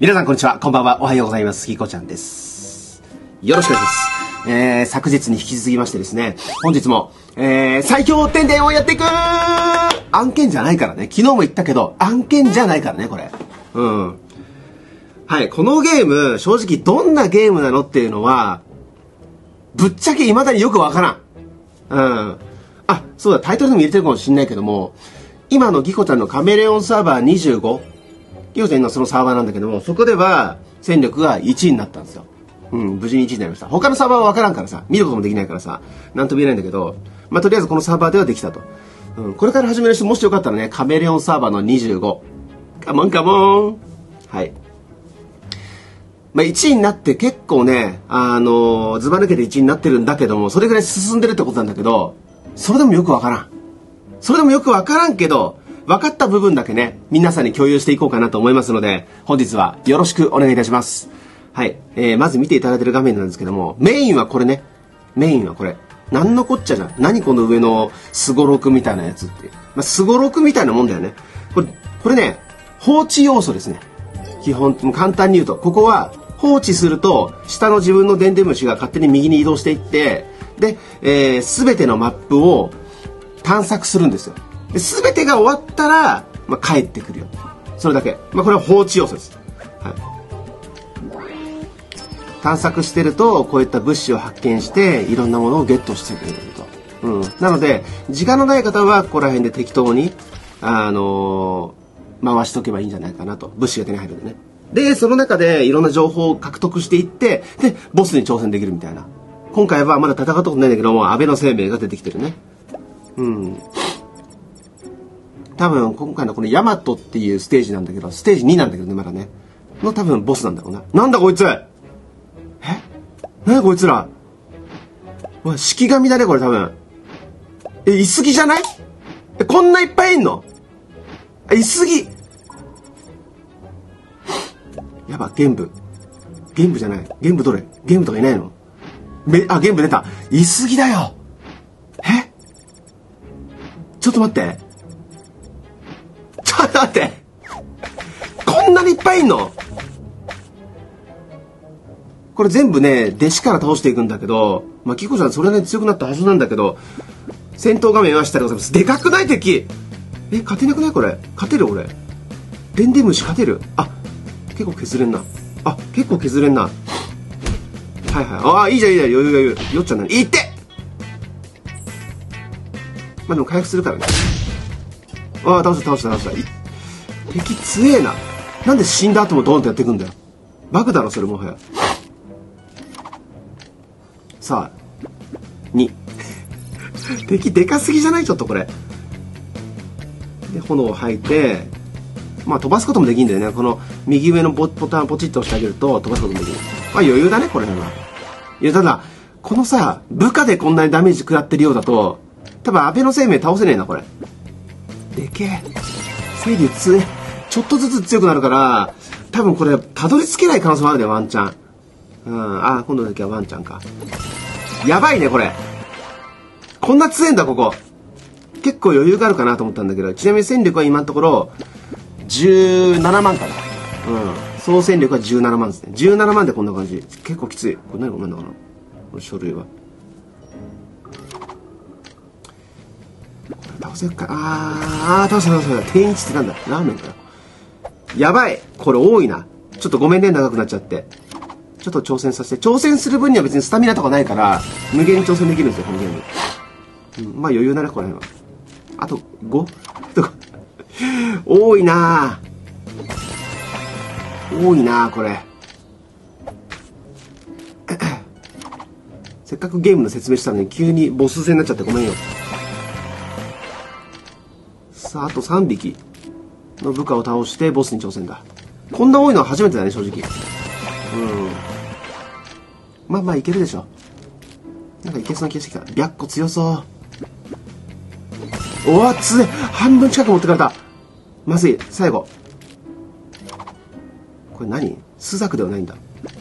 皆さんこんにちは、こんばんは、おはようございます。ひこちゃんです。よろしくお願いします。昨日に引き続きましてですね、本日も、最強天伝をやっていく案件じゃないからね。昨日も言ったけど、案件じゃないからね、これ。はい、このゲーム、正直どんなゲームなのっていうのは、ぶっちゃけ未だによくわからん。あ、そうだ、タイトルでも入れてるかもしんないけども、今のギコちゃんのカメレオンサーバー25、ギコちゃんのそのサーバーなんだけども、そこでは戦力が1位になったんですよ。無事に1位になりました。他のサーバーはわからんからさ、見ることもできないからさ、なんとも言えないんだけど、まあ、とりあえずこのサーバーではできたと。これから始める人、もしよかったらね、カメレオンサーバーの25。カモンカモン。はい。まあ、1位になって結構ね、ずば抜けて1位になってるんだけども、それぐらい進んでるってことなんだけど、それでもよくわからん。それでもよくわからんけど、分かった部分だけね、皆さんに共有していこうかなと思いますので、本日はよろしくお願いいたします。はい。まず見ていただいてる画面なんですけども、メインはこれね。メインはこれ。なんのこっちゃじゃん。何この上のスゴロクみたいなやつって。まあ、スゴロクみたいなもんだよね。これね、放置要素ですね。基本、簡単に言うと、ここは放置すると、下の自分のデンデムシが勝手に右に移動していって、で、すべてのマップを探索するんですよ。すべてが終わったら、まあ、帰ってくるよ。それだけ。まあ、これは放置要素です。はい。探索してると、こういった物資を発見して、いろんなものをゲットしてくれると。なので、時間のない方は、ここら辺で適当に、回しとけばいいんじゃないかなと。物資が手に入るんでね。で、その中で、いろんな情報を獲得していって、で、ボスに挑戦できるみたいな。今回はまだ戦ったことないんだけども、安倍の生命が出てきてるね。多分今回のこのヤマトっていうステージなんだけど、ステージ2なんだけどね、まだね。の多分ボスなんだろうな。なんだこいつ！なんだこいつら！式神だね、これ多分。いすぎじゃない？こんないっぱいいんの？いすぎ！やば、玄武。玄武じゃない。玄武どれ？玄武とかいないの？玄武出た。いすぎだよ！ちょっと待って。ちょっと待って。こんなにいっぱいいんの？これ全部ね、弟子から倒していくんだけど、まあ、キコちゃんそれなりに強くなったはずなんだけど、戦闘画面はしたでございます。でかくない敵？勝てなくないこれ？勝てる俺。デンデムシ勝てる？結構削れんな。結構削れんな。はい。いいじゃん、余裕が言う。よっちゃん何？いって！まあ、でも回復するからね。倒した。敵強えな。なんで死んだ後もドーンとやっていくんだよ。バグだろ、それもはや。さあ、2。敵でかすぎじゃない？ちょっとこれ。で、炎を吐いて、まあ飛ばすこともできるんだよね。この右上のボタンをポチッと押してあげると飛ばすこともできる。まあ余裕だね、これは。ただ、このさ、部下でこんなにダメージ食らってるようだと、多分安倍の生命倒せねえな、これ。でけえ。勢力強え。ちょっとずつ強くなるから、多分これ、たどり着けない可能性もあるね、ワンチャン。今度の時はワンチャンか。やばいね、これ。こんな強えんだ、ここ。結構余裕があるかなと思ったんだけど、ちなみに戦力は今のところ、17万かな。総戦力は17万ですね。17万でこんな感じ。結構きつい。これ何なんだかな、この書類は。倒せるか。倒した。天一ってなんだ？ラーメンかよ。やばい。これ多いな。ちょっとごめんね、長くなっちゃって。ちょっと挑戦させて。挑戦する分には別にスタミナとかないから、無限に挑戦できるんですよ、このゲーム。まあ余裕だね、この辺は。あと 5？ 多いなこれ。せっかくゲームの説明したのに急にボス戦になっちゃってごめんよ。さあ、あと3匹の部下を倒してボスに挑戦だ。こんな多いのは初めてだね、正直。まあいけるでしょ。なんかいけそうな気がしてきた。白虎強そう。強い。半分近く持ってかれた。まずい。最後。これ何？スザクではないんだ。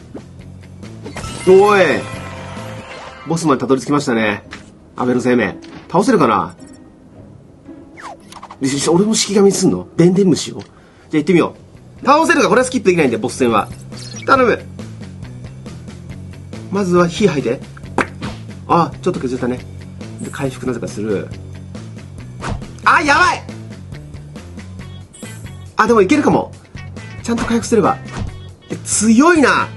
おい。ボスまでたどり着きましたね。安倍の生命。倒せるかな？俺も式神にすんの？デンデン虫を。じゃあ行ってみよ倒せるか、これはスキップできないんで、ボス戦は。頼む。まずは火吐いて。あ、ちょっと削ったね。で、回復なぜかする。あ、やばい。あ、でもいけるかも。ちゃんと回復すれば。強いな。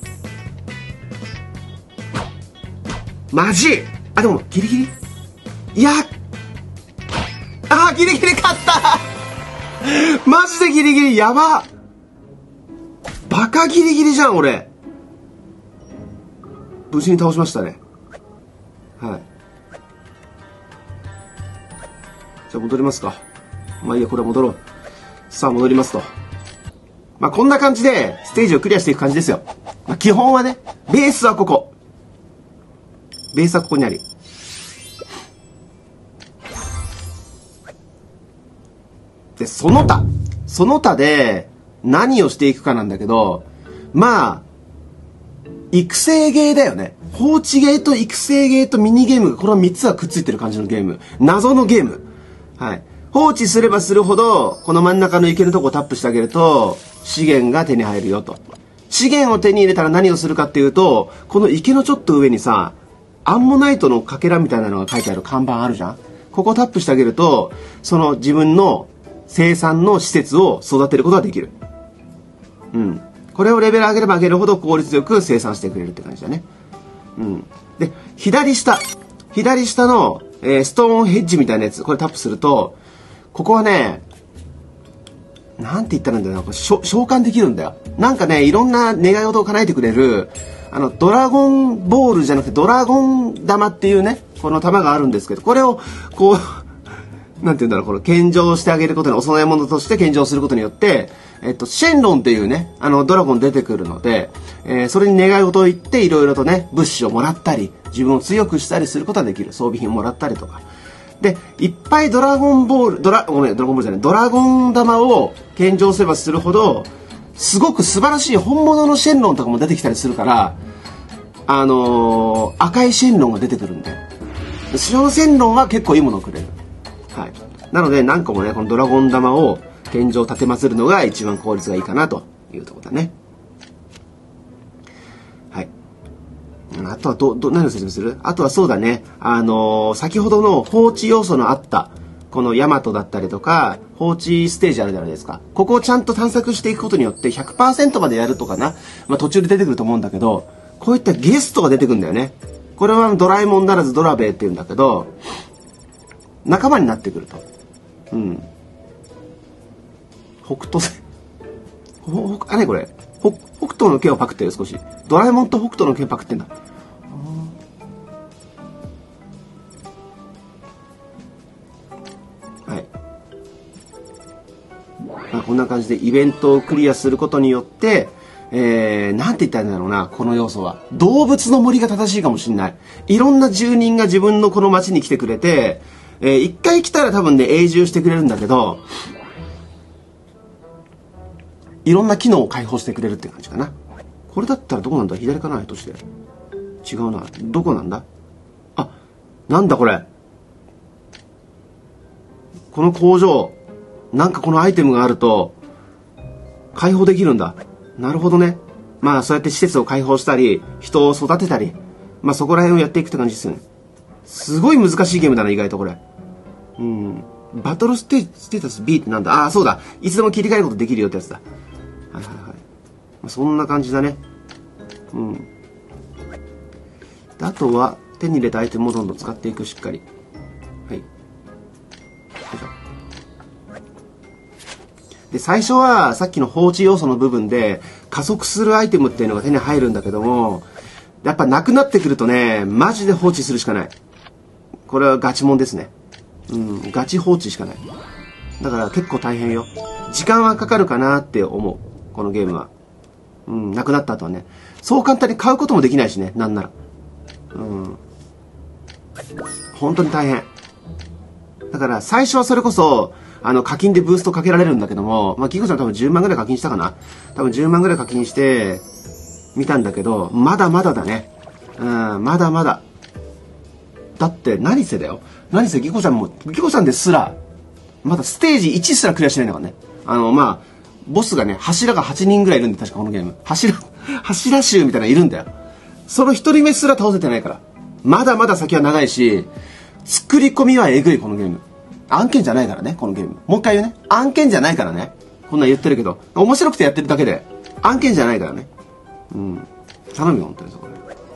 マジ。あ、でもギリギリ。いや、あ、ギリギリ勝ったマジでギリギリ。やば。バカギリギリじゃん俺。無事に倒しましたね。はい。じゃあ戻りますか。まあいいや、これは戻ろう。さあ戻りますと。まあこんな感じでステージをクリアしていく感じですよ。まあ基本はね、ベースはここ。ベースはここにあり。で、その他で何をしていくかなんだけど、まあ、育成ゲーだよね。放置ゲーと育成ゲーとミニゲーム、この3つはくっついてる感じのゲーム。謎のゲーム。はい。放置すればするほど、この真ん中の池のとこをタップしてあげると、資源が手に入るよと。資源を手に入れたら何をするかっていうと、この池のちょっと上にさ、アンモナイトのかけらみたいなのが書いてある看板あるじゃん。ここをタップしてあげると、その自分の生産の施設を育てることができる。うん。これをレベル上げれば上げるほど効率よく生産してくれるって感じだね。うん。で、左下の、ストーンヘッジみたいなやつ、これタップすると、ここはね、なんて言ったらいいんだろうな、召喚できるんだよ。なんかね、いろんな願い事を叶えてくれる、ドラゴンボールじゃなくてドラゴン玉っていうね、この玉があるんですけど、これを、こう、なんて言うんだろう、この献上してあげることに、お供え物として献上することによって、シェンロンっていうね、ドラゴン出てくるので、それに願い事を言って、いろいろとね、物資をもらったり、自分を強くしたりすることができる。装備品もらったりとか。で、いっぱいドラゴンボール、ドラゴンボールじゃない、ドラゴン玉を献上すればするほど、すごく素晴らしい本物のシェンロンとかも出てきたりするから、赤いシェンロンが出てくるんで、白のシェンロンは結構いいものをくれる。はい。なので、何個もね、このドラゴン玉を献上立てまつるのが一番効率がいいかなというところだね。はい。あとは何を説明する？あとはそうだね。先ほどの放置要素のあった、このヤマトだったりとか、放置ステージあるじゃないですか。ここをちゃんと探索していくことによって 100% までやるとかな。まあ途中で出てくると思うんだけど、こういったゲストが出てくるんだよね。これはドラえもんならずドラベって言うんだけど、仲間になってくると。うん。北斗星。あれこれ。北斗の毛をパクってる少し。ドラえもんと北斗の毛をパクってんだ。はい。まあ、こんな感じでイベントをクリアすることによって、なんて言ったらいいんだろうな、この要素は。動物の森が正しいかもしれない。いろんな住人が自分のこの町に来てくれて、一回来たら多分ね、永住してくれるんだけど、いろんな機能を解放してくれるって感じかな。これだったらどこなんだ？左かな？として。違うな。どこなんだ？あ、なんだこれ。この工場、なんかこのアイテムがあると、解放できるんだ。なるほどね。まあそうやって施設を開放したり、人を育てたり、まあそこら辺をやっていくって感じですよね。すごい難しいゲームだな、意外とこれ。うん。バトルステータス B ってなんだ？ああ、そうだ。いつでも切り替えることできるよってやつだ。はいはいはい。まあ、そんな感じだね。うん。であとは、手に入れたアイテムをどんどん使っていく、しっかり。はい。で、最初は、さっきの放置要素の部分で、加速するアイテムっていうのが手に入るんだけども、やっぱなくなってくるとね、マジで放置するしかない。これはガチモンですね。うん、ガチ放置しかない。だから結構大変よ。時間はかかるかなって思う。このゲームは。うん、なくなった後はね。そう簡単に買うこともできないしね、なんなら。うん。本当に大変。だから最初はそれこそ、課金でブーストかけられるんだけども、まあ、キコちゃん多分10万ぐらい課金したかな？多分10万ぐらい課金して、見たんだけど、まだまだだね。うん、まだまだ。だって、何せだよ。何せギコちゃんですら、まだステージ1すらクリアしてないんだからね。まあ、 ボスがね、柱が8人ぐらいいるんで、確かこのゲーム。柱衆みたいなのいるんだよ。その一人目すら倒せてないから。まだまだ先は長いし、作り込みはえぐい、このゲーム。案件じゃないからね、このゲーム。もう一回言うね。案件じゃないからね。こんなん言ってるけど、面白くてやってるだけで、案件じゃないからね。うん。頼むよ、本当にそこで。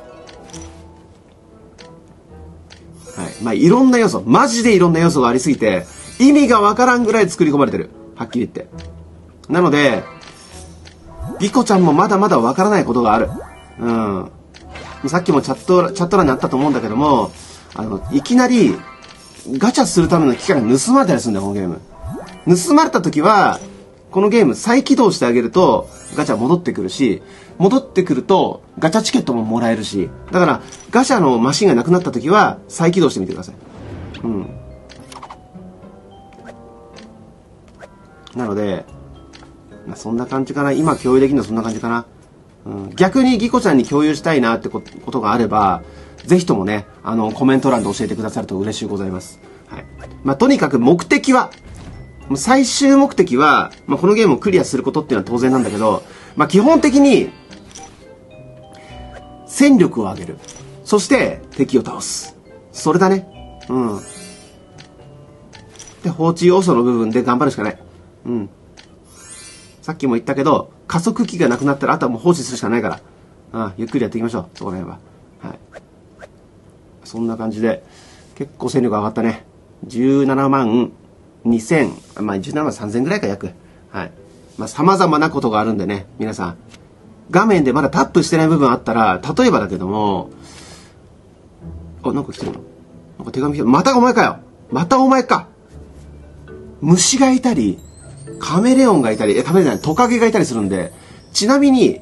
はい。まあ、いろんな要素、マジでいろんな要素がありすぎて、意味がわからんぐらい作り込まれてる。はっきり言って。なので、ギコちゃんもまだまだわからないことがある。うん。さっきもチャット欄にあったと思うんだけども、いきなり、ガチャするための機械が盗まれたりするんだよ、このゲーム。盗まれた時は、このゲーム再起動してあげると、ガチャ戻ってくるし、戻ってくると、ガチャチケットももらえるし、だから、ガチャのマシンがなくなった時は、再起動してみてください。うん。なので、まあ、そんな感じかな。今共有できるのはそんな感じかな。うん、逆にギコちゃんに共有したいなってことがあれば、ぜひともね、コメント欄で教えてくださると嬉しいございます。はい。まあ、とにかく目的は、最終目的は、まあ、このゲームをクリアすることっていうのは当然なんだけど、まあ、基本的に、戦力を上げる。そして、敵を倒す。それだね。うん。で、放置要素の部分で頑張るしかない。うん。さっきも言ったけど、加速器がなくなったら、あとはもう放置するしかないから。ゆっくりやっていきましょう。そこら辺は。はい。そんな感じで、結構戦力上がったね。17万2000、まあ17万3000ぐらいか約。はい。まあ様々なことがあるんでね、皆さん。画面でまだタップしてない部分あったら、例えばだけども、なんか来てるの？なんか手紙来てる。またお前かよ！またお前か！虫がいたり、カメレオンがいたり、カメレオンじゃない、トカゲがいたりするんで、ちなみに、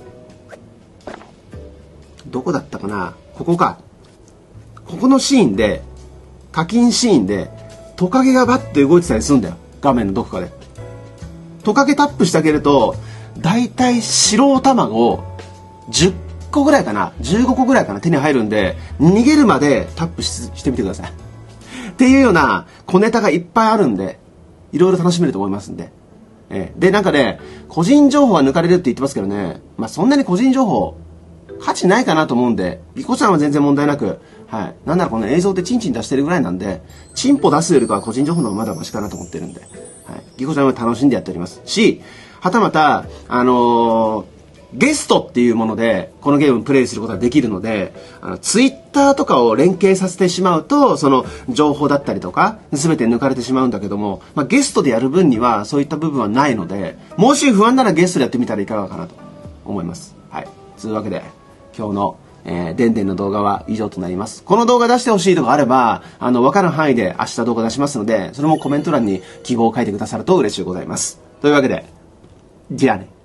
どこだったかな？ここか。ここのシーンで、課金シーンで、トカゲがバッて動いてたりするんだよ。画面のどこかで。トカゲタップしてあげると、だいたい白卵10個ぐらいかな、15個ぐらいかな、手に入るんで、逃げるまでタップしてみてください。っていうような小ネタがいっぱいあるんで、いろいろ楽しめると思いますんで。で、なんかね、個人情報は抜かれるって言ってますけどね、まあそんなに個人情報、価値ないかなと思うんで、ギコちゃんは全然問題なく、はい。なんならこの映像でチンチン出してるぐらいなんで、チンポ出すよりかは個人情報の方がまだマシかなと思ってるんで、はい。ギコちゃんは楽しんでやっておりますし、はたまた、ゲストっていうもので、このゲームをプレイすることができるので、ツイッターとかを連携させてしまうと、その情報だったりとか、すべて抜かれてしまうんだけども、まあ、ゲストでやる分にはそういった部分はないので、もし不安ならゲストでやってみたらいかがかなと思います。はい。というわけで、今日のでんでんの動画は以上となります。この動画出してほしいとかあれば、わかる範囲で明日動画出しますので、それもコメント欄に希望を書いてくださると嬉しいございます。というわけで、じゃあね。